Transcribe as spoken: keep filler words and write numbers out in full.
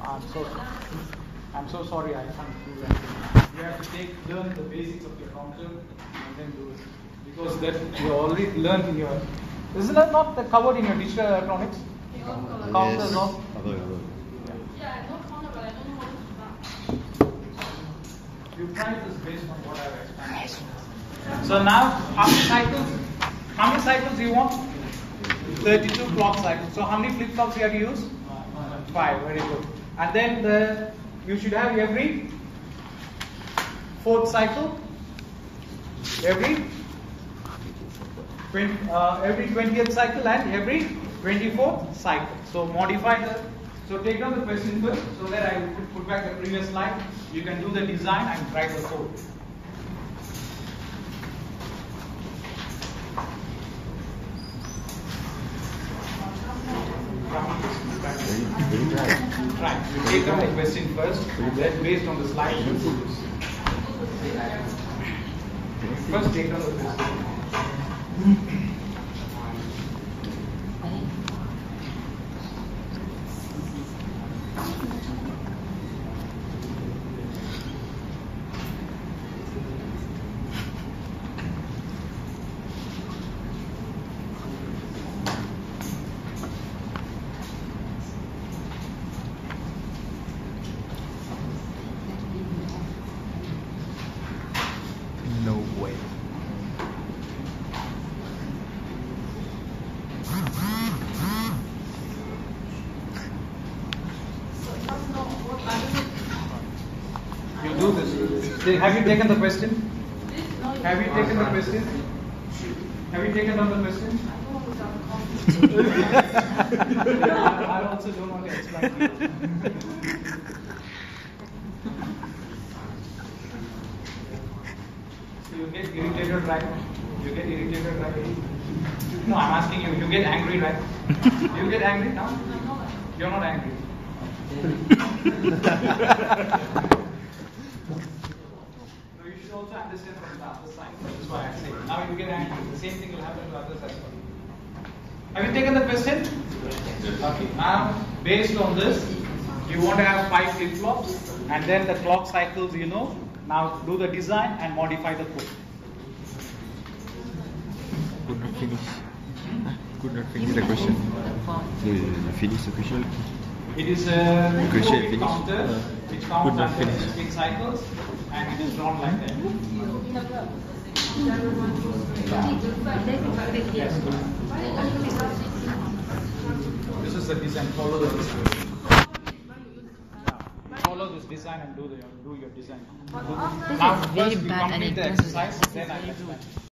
I'm so I'm so sorry I can't do that. You have to take learn the basics of your counter and then do it. Because that you already learned in your isn't that not the covered in your digital electronics? Counters Yes. of Cover, cover. Yeah, I know counter, but I don't know how to start. you try this based on what I've explained. So now how many cycles how many cycles do you want? thirty-two clock cycles. So how many flip flops you have to use? Five, very good. And then the you should have every fourth cycle, every twenty, uh, every twentieth cycle, and every twenty-fourth cycle. So modify the. So take down the question first, so that I will put, put back the previous slide. You can do the design and write the code. Right. You take down the question first, then based on the slide you do this. First take down the question. No way. You do this. Have you taken the question? Have you taken the question? Have you taken down the question? I also don't want to explain to you. You get irritated, right? You get irritated, right? No, I'm asking you. You get angry, right? You get angry now? You're not angry. No, you should also understand from the other side. That's why I say. Now you get angry. The same thing will happen to others as well. Have you taken the question? Okay. Now, based on this, you want to have five flip flops, and then the clock cycles. You know. Now do the design and modify the code. Could not finish. Huh? Could not finish the question. No, you finish the question. It is a Question four-bit finish. counter Uh, which could counts not under finish. sixteen cycles, and it is drawn like that. Yes. This is the design. Follow the design. Follow this design and do the do your design. This Now, is very first we bad and complete it the doesn't exercise, this then is I very explain. rude.